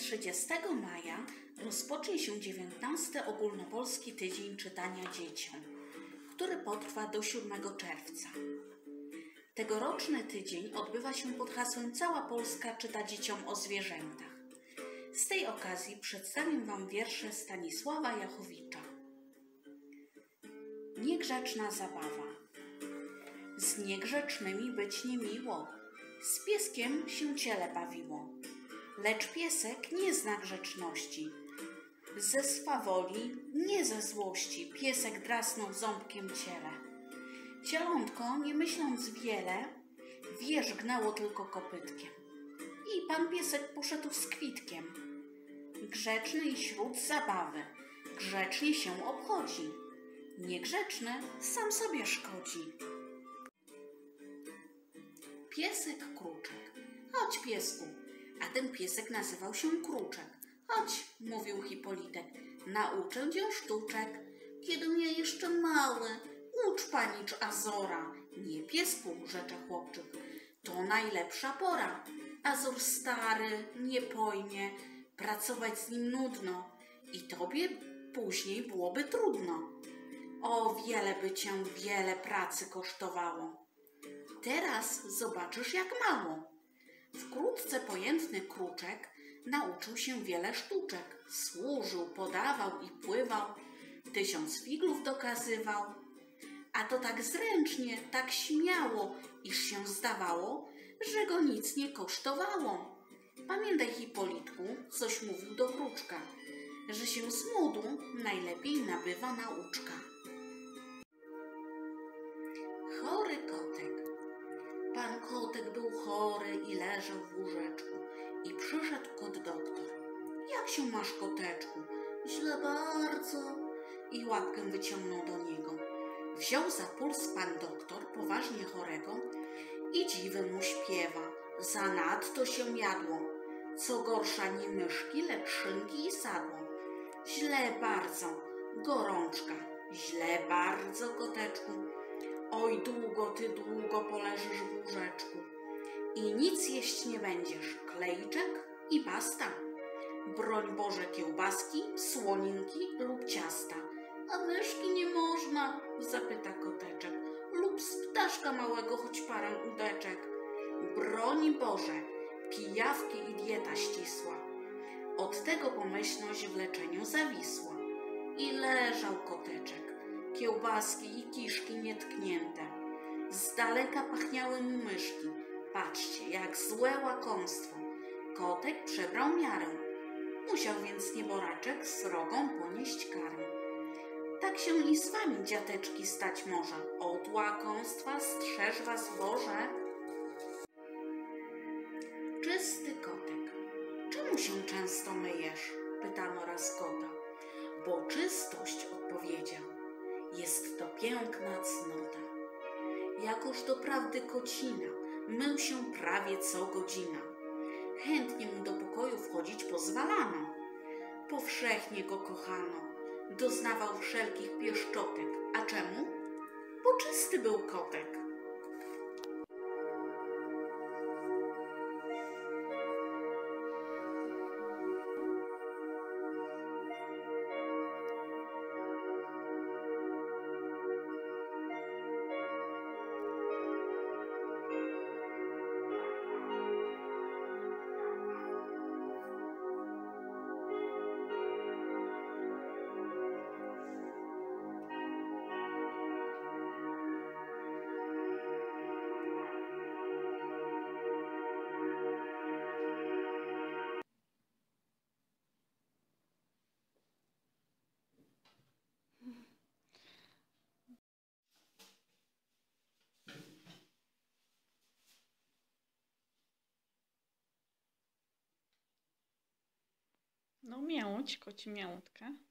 30 maja rozpocznie się 19. Ogólnopolski Tydzień Czytania Dzieciom, który potrwa do 7 czerwca. Tegoroczny tydzień odbywa się pod hasłem Cała Polska czyta dzieciom o zwierzętach. Z tej okazji przedstawię Wam wiersze Stanisława Jachowicza. Niegrzeczna zabawa. Z niegrzecznymi być niemiło, z pieskiem się ciele bawiło. Lecz piesek nie zna grzeczności, ze swawoli, nie ze złości, piesek drasnął ząbkiem ciele. Cielątko, nie myśląc wiele, wierzgnęło tylko kopytkiem. I pan piesek poszedł z kwitkiem. Grzeczny i śród zabawy, grzecznie się obchodzi. Niegrzeczny sam sobie szkodzi. Piesek Kruczek. Chodź, piesku. A ten piesek nazywał się Kruczek. Chodź, mówił Hipolitek, nauczę cię sztuczek. Kiedy ja jeszcze mały, ucz panicz Azora. Nie, piesku, rzecze chłopczyk, to najlepsza pora. Azor stary, nie pojmie, pracować z nim nudno i tobie później byłoby trudno. O, wiele pracy kosztowało. Teraz zobaczysz, jak mało. Wkrótce pojętny Kruczek nauczył się wiele sztuczek. Służył, podawał i pływał, 1000 figlów dokazywał. A to tak zręcznie, tak śmiało, iż się zdawało, że go nic nie kosztowało. Pamiętaj, Hipolitku, coś mówił do Kruczka, że się z młodu najlepiej nabywa nauczka. Chory kotek. Pan kotek był chory i leżał w łóżeczku. I przyszedł kot doktor. Jak się masz, koteczku? Źle bardzo. I łapkę wyciągnął do niego. Wziął za puls pan doktor poważnie chorego i dziwy mu śpiewa. Zanadto się jadło, co gorsza nie myszki, lecz szynki i sadło. Źle bardzo, gorączka. Źle bardzo, koteczku. Oj, długo poleżysz w łóżeczku. I nic jeść nie będziesz, klejczek i basta. Broń Boże, kiełbaski, słoninki lub ciasta. A myszki nie można, zapyta koteczek, lub z ptaszka małego choć parę udeczek. Broń Boże, pijawki i dieta ścisła. Od tego pomyślność w leczeniu zawisła. I leżał koteczek, kiełbaski i kiszki nietknięte. Z daleka pachniały mu myszki. Patrzcie, jak złe łakomstwo. Kotek przebrał miarę. Musiał więc nieboraczek srogą ponieść karę. Tak się i z wami, dziateczki, stać może. Od łakomstwa strzeż was Boże. Czysty kotek. Czemu się często myjesz? Pytano raz kota. Bo czystość, odpowiedział, jest to piękna cnota. Jakoż doprawdy kocina, mył się prawie co godzina. Chętnie mu do pokoju wchodzić pozwalano. Powszechnie go kochano, doznawał wszelkich pieszczotek. A czemu? Bo czysty był kotek. No miauć, koci miautka.